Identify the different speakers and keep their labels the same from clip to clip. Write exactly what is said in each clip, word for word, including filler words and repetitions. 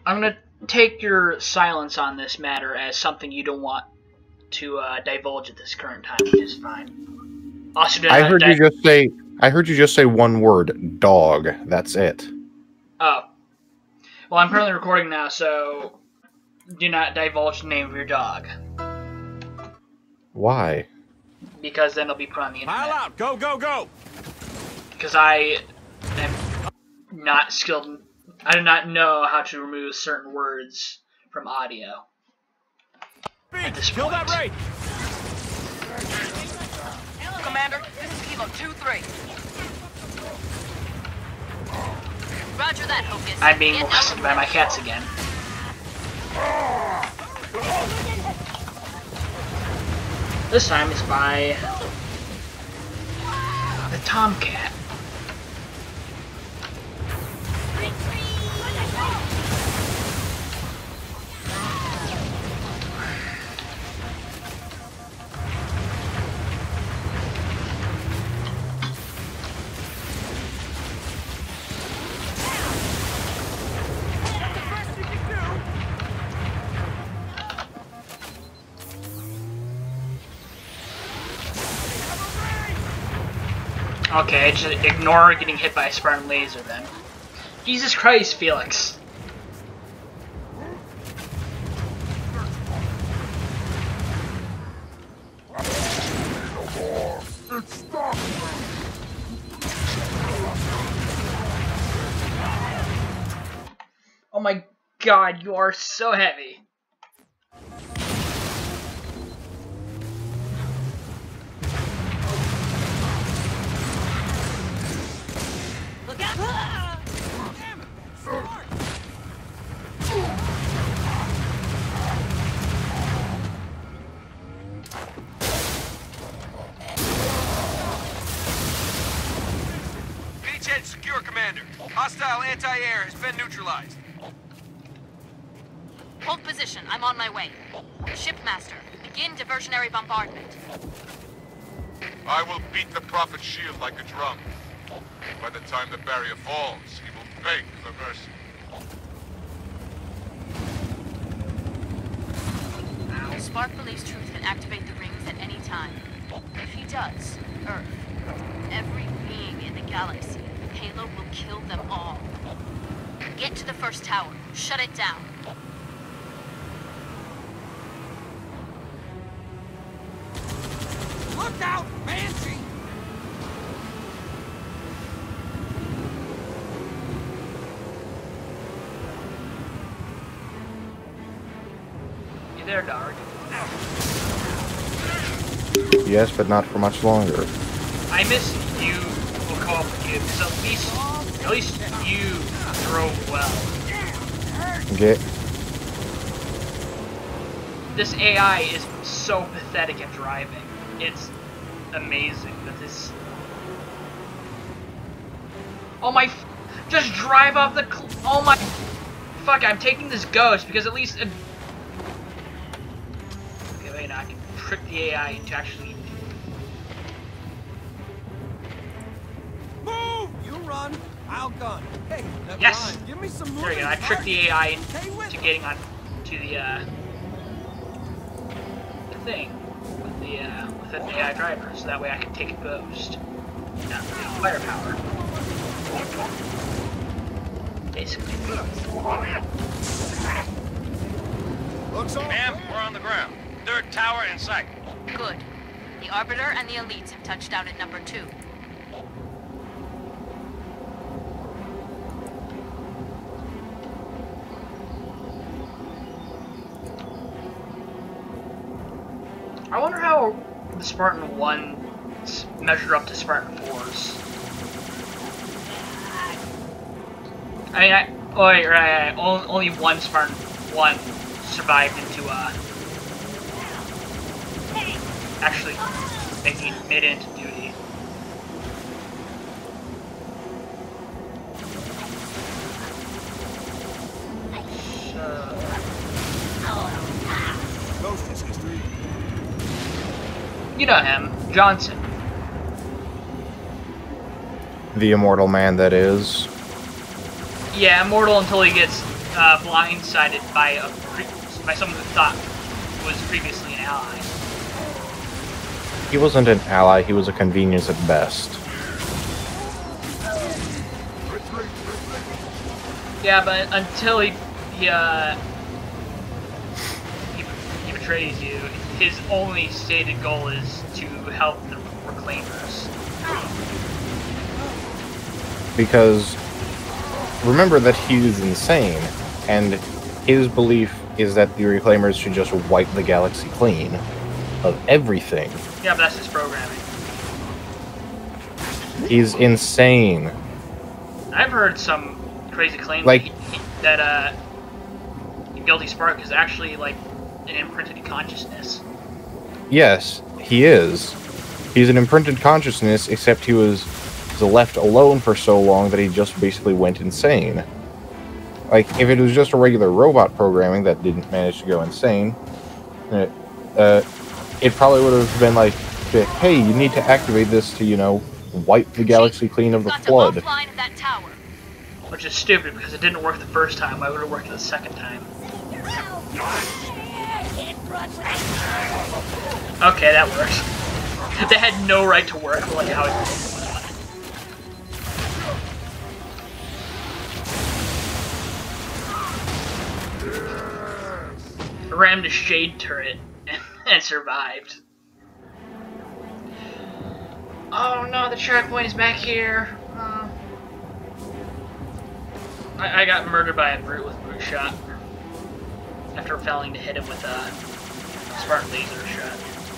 Speaker 1: I'm gonna take your silence on this matter as something you don't want to uh, divulge at this current time, which is fine. Also, did
Speaker 2: I
Speaker 1: not
Speaker 2: heard
Speaker 1: di-
Speaker 2: you just say. I heard you just say one word. Dog. That's it.
Speaker 1: Oh. Well, I'm currently recording now, so do not divulge the name of your dog.
Speaker 2: Why?
Speaker 1: Because then it'll be put on the internet.
Speaker 3: Pile out! Go, go, go!
Speaker 1: Because I am not skilled. I do not know how to remove certain words from audio. At this
Speaker 3: Kill
Speaker 1: point.
Speaker 3: that right!
Speaker 4: Commander, this is Kilo two three. Roger that, Hocus.
Speaker 1: I'm being
Speaker 4: Get
Speaker 1: molested
Speaker 4: out.
Speaker 1: by my cats again. This time it's by the Tomcat. Okay, just ignore getting hit by a Spartan laser then. Jesus Christ, Felix. Oh my god, you are so heavy.
Speaker 4: Look out!
Speaker 3: Beachhead secure, Commander. Hostile anti-air has been neutralized.
Speaker 4: Hold position. I'm on my way. Shipmaster, begin diversionary bombardment.
Speaker 5: I will beat the Prophet's shield like a drum. By the time the barrier falls, he will beg for mercy.
Speaker 4: Spark believes Truth can activate the rings at any time. If he does, Earth, every being in the galaxy, Halo will kill them all. Get to the first tower. Shut it down.
Speaker 3: Look out, Banshee!
Speaker 1: You there, dog?
Speaker 2: Yes, but not for much longer.
Speaker 1: I miss you. We'll co-op with you because at least, at least you drove well.
Speaker 2: Get.
Speaker 1: This A I is so pathetic at driving. It's amazing that this. Oh my! F just drive off the. Cl oh my! Fuck! I'm taking this ghost because at least. It okay, wait. Now I can trick the A I into actually.
Speaker 3: Move! You run, I'll gun. Hey, never
Speaker 1: Yes!
Speaker 3: mind. Give me some
Speaker 1: There we go.
Speaker 3: moving
Speaker 1: I tricked the A I into getting on to the uh, the thing with the uh, with an A I driver, so that way I can take a ghost. Not the firepower. Basically.
Speaker 3: Looks all
Speaker 6: Ma'am, we're on the ground. Third tower in sight.
Speaker 4: Good. The Arbiter and the Elites have touched down at number two.
Speaker 1: I wonder how the Spartan one measured up to Spartan fours. I mean, I, oh wait, right, right, only, only one Spartan one survived into, uh, actually making made it into duty. So,
Speaker 3: Ghost is history.
Speaker 1: you know him, Johnson.
Speaker 2: The immortal man that is.
Speaker 1: Yeah, immortal until he gets uh, blindsided by a pre by someone who thought was previously an ally.
Speaker 2: He wasn't an ally, he was a convenience at best.
Speaker 1: Yeah, but until he he uh he, he betrays you, his only stated goal is to help the Reclaimers.
Speaker 2: Because remember that he's insane, and his belief is that the Reclaimers should just wipe the galaxy clean of everything.
Speaker 1: Yeah, but that's his programming.
Speaker 2: He's insane.
Speaker 1: I've heard some crazy claims
Speaker 2: Like-
Speaker 1: that, he, he, that uh, Guilty Spark is actually like an imprinted consciousness.
Speaker 2: Yes, he is. He's an imprinted consciousness, except he was left alone for so long that he just basically went insane. Like, if it was just a regular robot programming that didn't manage to go insane, uh, uh, it probably would have been like, hey, you need to activate this to, you know, wipe the galaxy clean of the flood.
Speaker 4: Offline that tower.
Speaker 1: Which is stupid because it didn't work the first time. Why would it work the second time? Okay, that works. They had no right to work like how it rammed a shade turret and, and survived. Oh no, the checkpoint is back here. Uh, I, I got murdered by a brute with brute shot after failing to hit him with a smart laser shot.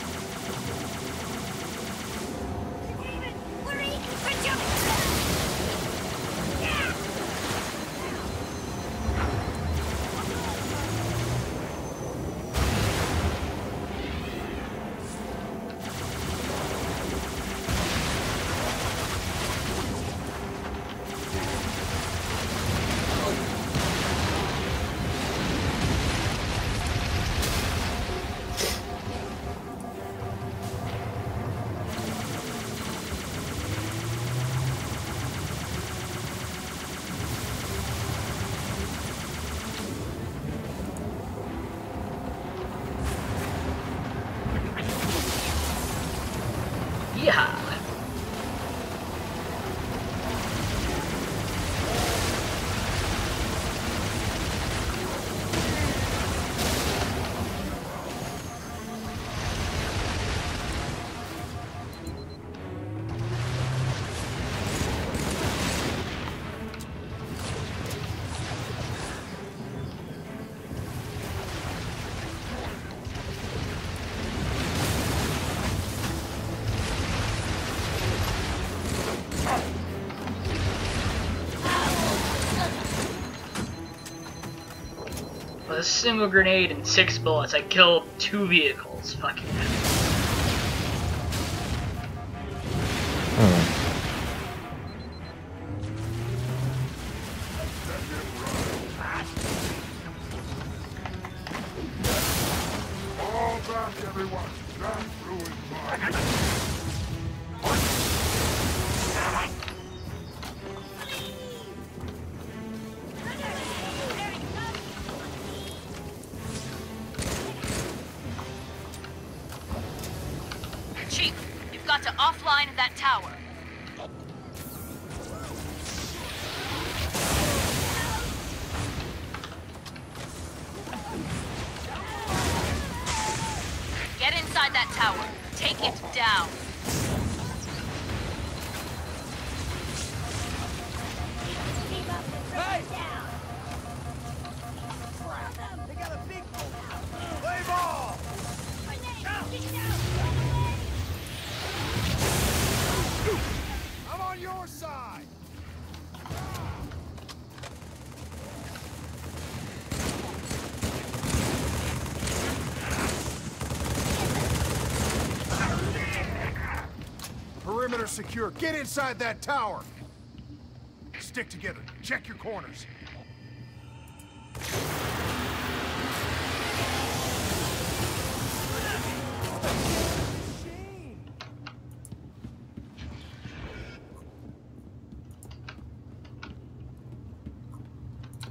Speaker 1: Yeah. With a single grenade and six bullets, I killed two vehicles. Fucking hell.
Speaker 2: Hmm.
Speaker 5: All back, everyone. That ruined mine.
Speaker 4: Chief, you've got to offline that tower. Get inside that tower. Take it down.
Speaker 3: They got a big play ball. I'm on your side.
Speaker 5: Perimeter secure. Get inside that tower. Stick together. Check your corners.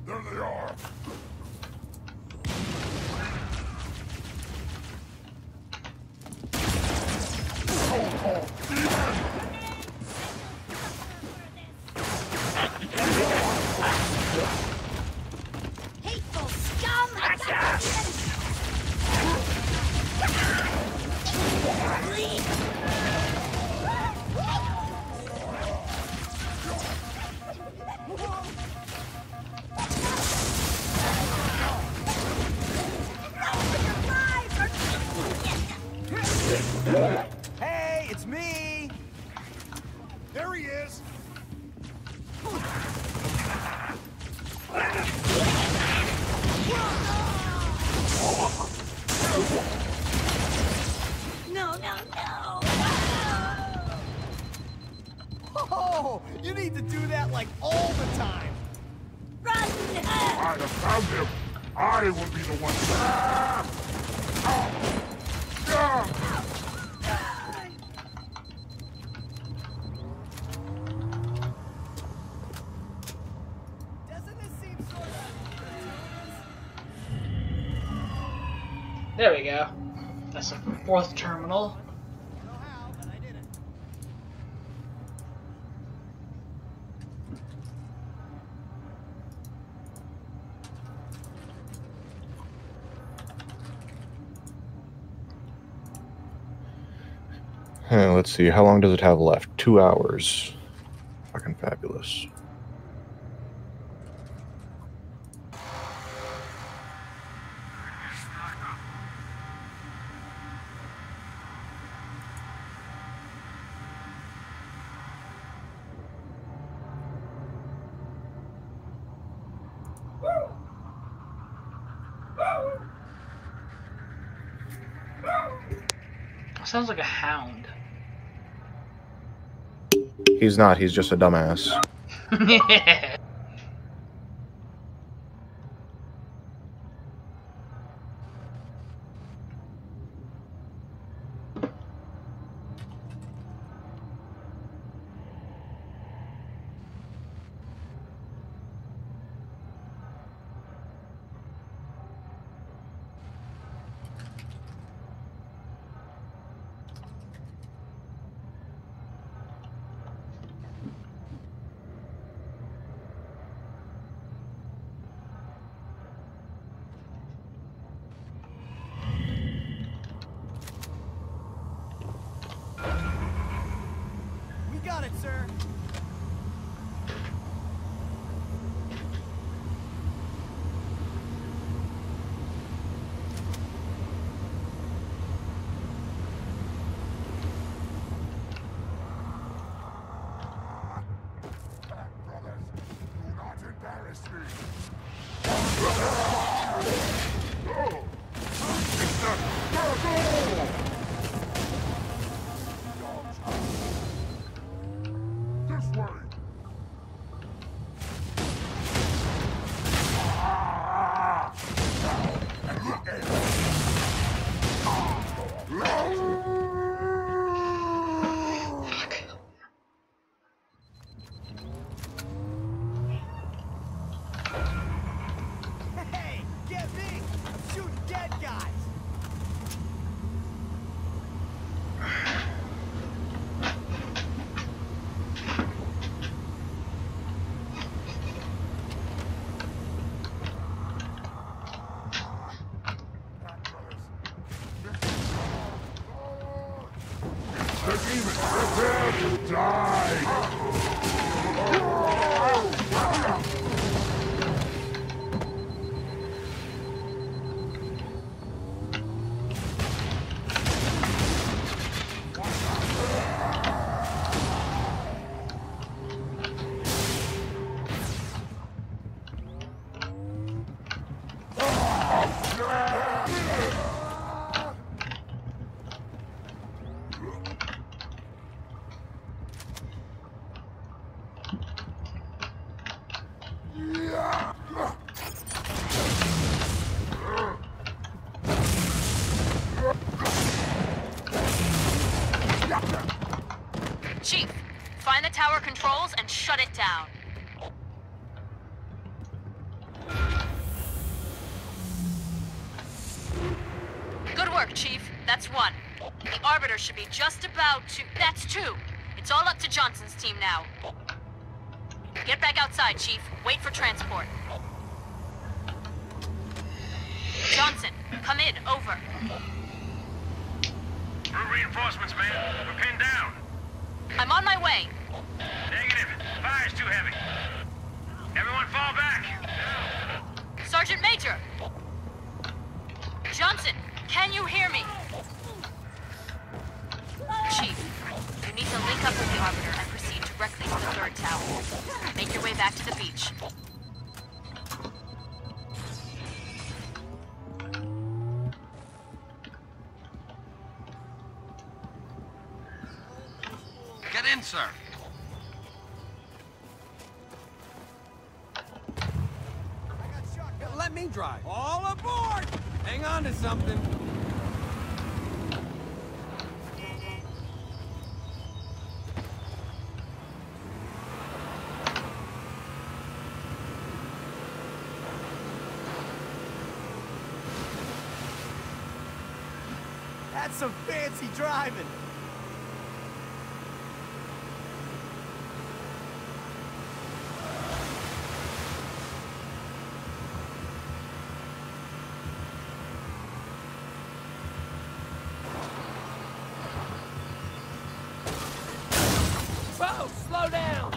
Speaker 5: There they are.
Speaker 7: Hateful scum!
Speaker 8: Hey, it's me!
Speaker 5: There he is.
Speaker 7: No, no, no!
Speaker 8: Oh, you need to do that like all the time.
Speaker 7: Run!
Speaker 5: I have found him. I will be the one. Ah! Ah!
Speaker 8: Doesn't this seem sort of...
Speaker 1: There we go. That's the fourth terminal.
Speaker 8: I don't know how, but I did it.
Speaker 2: Uh, let's see, how long does it have left? Two hours. Fucking fabulous.
Speaker 1: Sounds like a hound.
Speaker 2: He's not, he's just a dumbass.
Speaker 8: We got it, sir.
Speaker 5: Brothers, do not embarrass me. This way.
Speaker 8: Hey, get me! I'm shooting dead guys!
Speaker 5: The demon, prepare to die!
Speaker 4: Chief, find the tower controls and shut it down. Chief. That's one. The Arbiter should be just about to... That's two. It's all up to Johnson's team now. Get back outside, Chief. Wait for transport. Johnson, come in. Over.
Speaker 6: We're reinforcements, man. We're pinned down.
Speaker 4: I'm on my way.
Speaker 6: Negative. Fire's too heavy. Everyone fall back.
Speaker 4: Sergeant Major! Johnson, can you hear me? Chief, you need to link up with the Arbiter and proceed directly to the third tower. Make your way back to the beach.
Speaker 3: Get in, sir.
Speaker 8: Let me drive. All aboard! Hang on to something. That's some fancy driving. Whoa, slow down.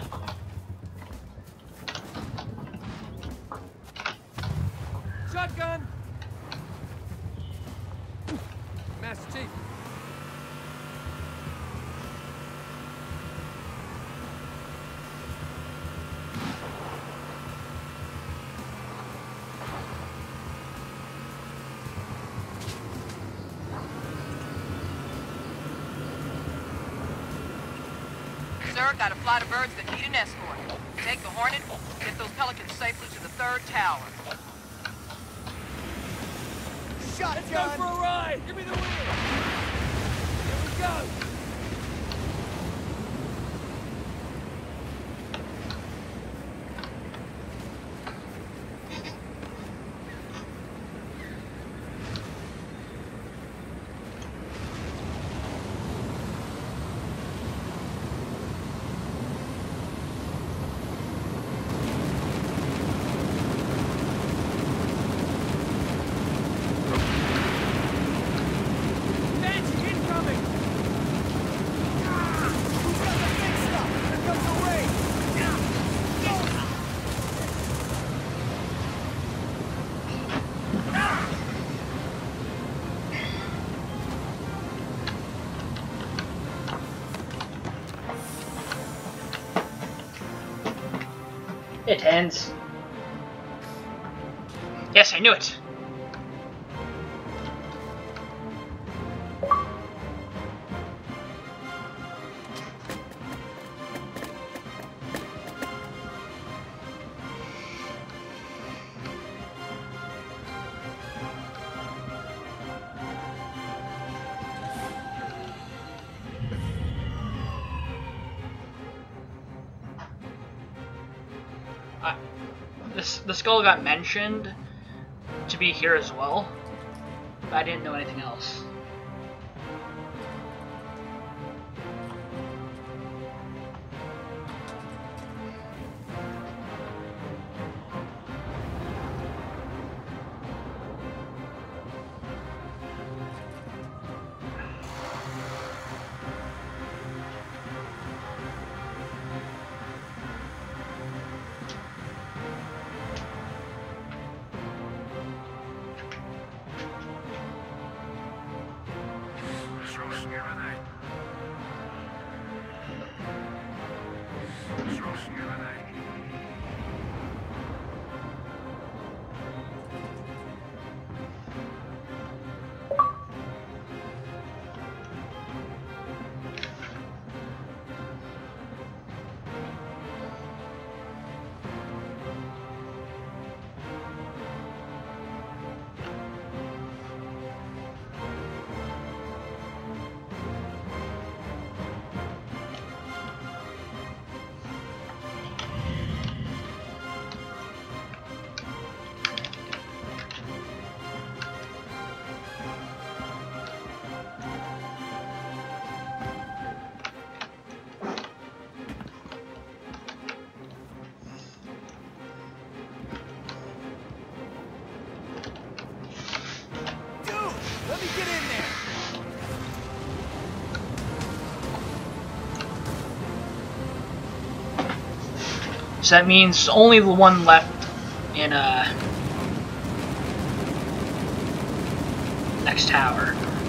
Speaker 8: Shotgun. Master Chief.
Speaker 9: Sir, got a flight of birds that need an escort. Take the Hornet, get those Pelicans safely to the third tower.
Speaker 8: Shotgun. Let's go for a ride. Give me the wheel. Here we go.
Speaker 1: It ends. Yes, I knew it. Uh, this the skull got mentioned to be here as well, but I didn't know anything else. So that means only the one left in uh next tower.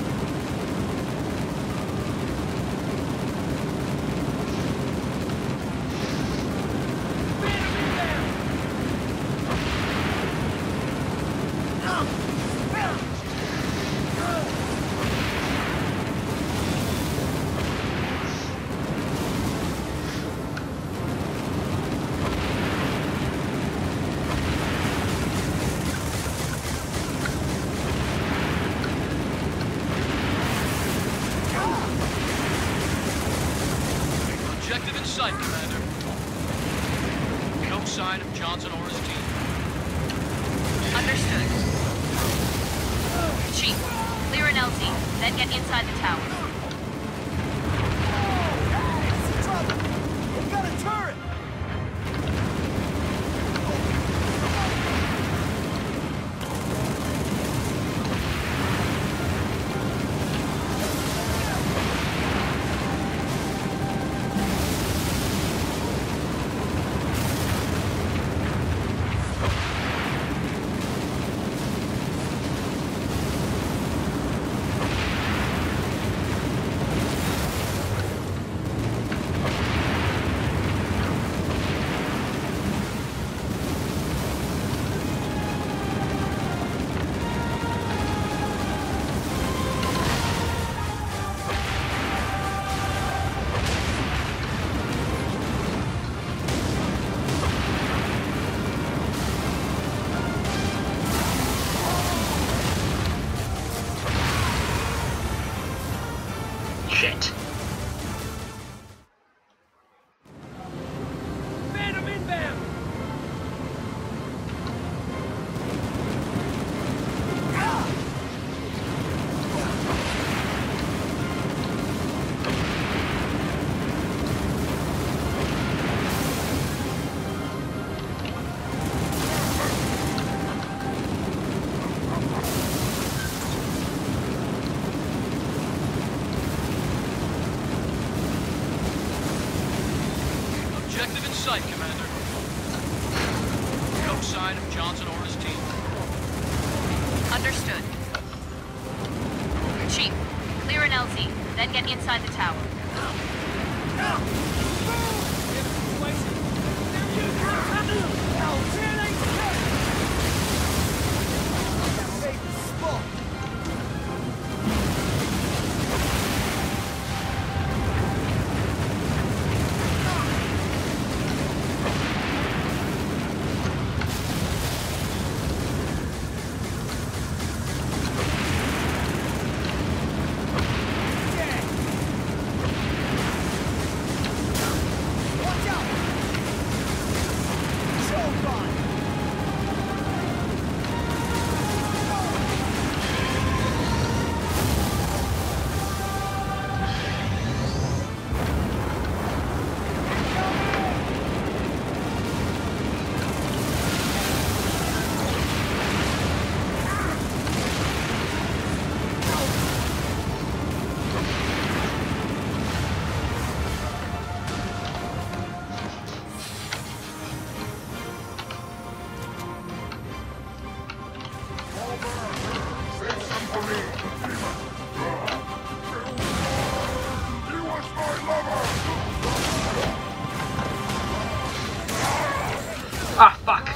Speaker 10: Objective in sight, Commander. No sign of Johnson or his team.
Speaker 4: Understood. Chief, clear an L Z, then get inside the tower.
Speaker 8: We got a turret!
Speaker 1: Shit.
Speaker 8: Phantom inbound!
Speaker 10: Objective in sight, Commander. No sign of Johnson or his team.
Speaker 4: Understood. Chief, clear an L Z, then get inside the tower.
Speaker 1: Ah, fuck.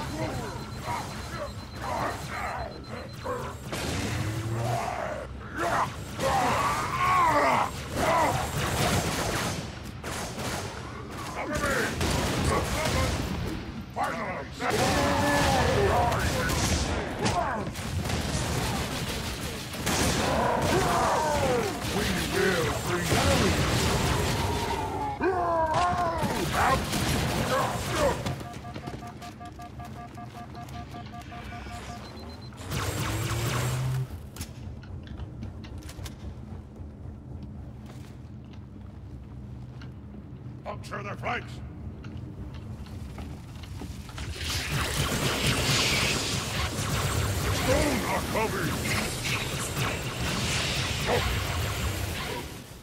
Speaker 5: Puncture their flanks! Stone are covered!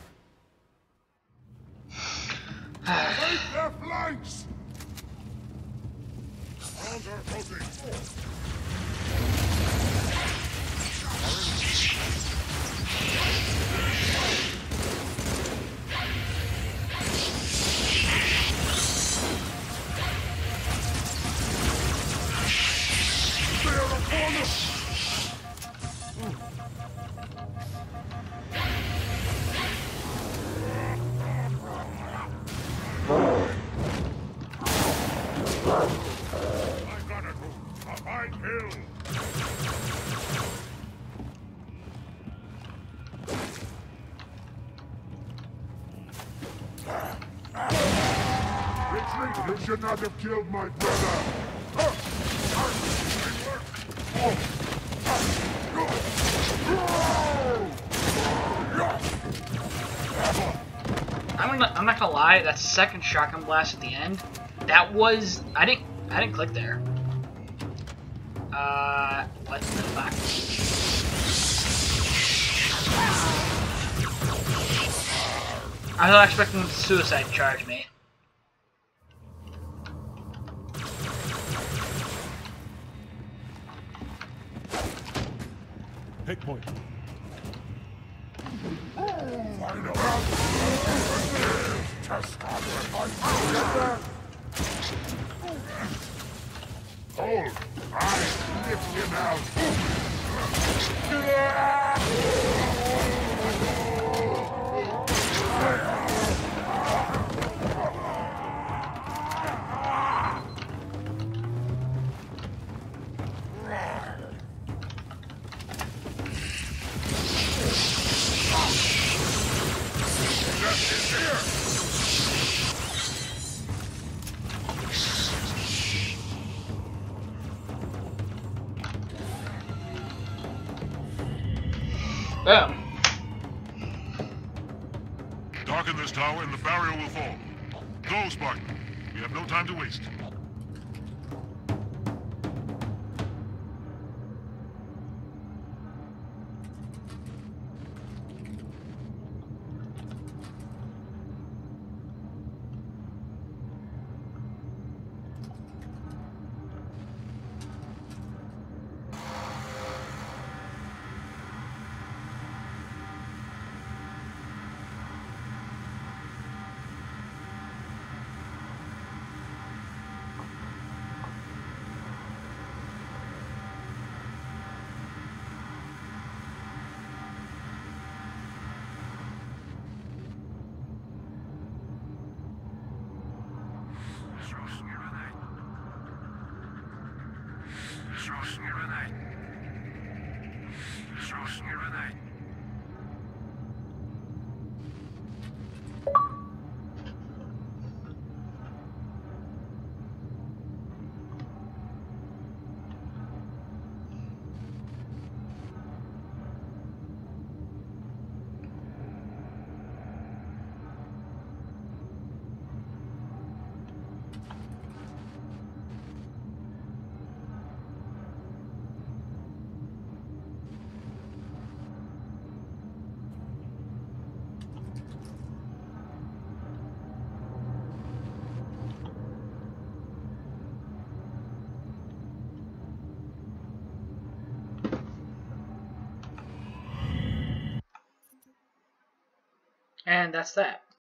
Speaker 5: Take their flanks! Retreat! You should not have killed my brother!
Speaker 1: I'm not, I'm not gonna lie, that second shotgun blast at the end, that was, I didn't, I didn't click there. Uh, what the fuck? I was not expecting them to suicide charge me.
Speaker 5: Pick point. Hold! I lift him out!
Speaker 1: Boom.
Speaker 5: Darken this tower and the barrier will fall. Go, Spartan. We have no time to waste.
Speaker 1: And that's that.